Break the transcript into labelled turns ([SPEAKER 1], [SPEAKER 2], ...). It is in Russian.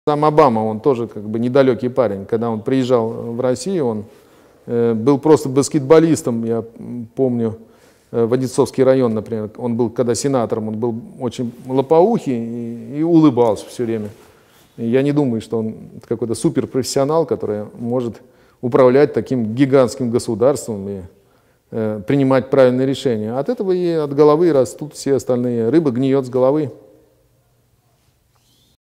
[SPEAKER 1] Сам Обама, он тоже как бы недалекий парень. Когда он приезжал в Россию, он был просто баскетболистом, я помню, в Одинцовский район, например. Он был, когда сенатором, он был очень лопоухий и улыбался все время. И я не думаю, что он какой-то суперпрофессионал, который может управлять таким гигантским государством и принимать правильные решения. От этого и от головы растут все остальные. Рыба гниет с головы.